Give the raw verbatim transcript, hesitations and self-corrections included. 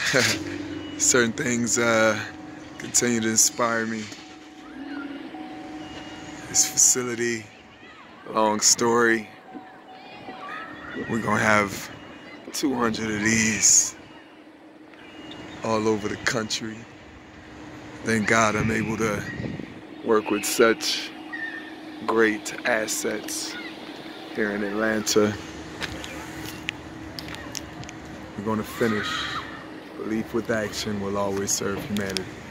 Certain things uh, continue to inspire me. This facility, long story. We're gonna have two hundred of these all over the country. Thank God I'm able to work with such great assets here in Atlanta. We're gonna finish. Belief with action will always serve humanity.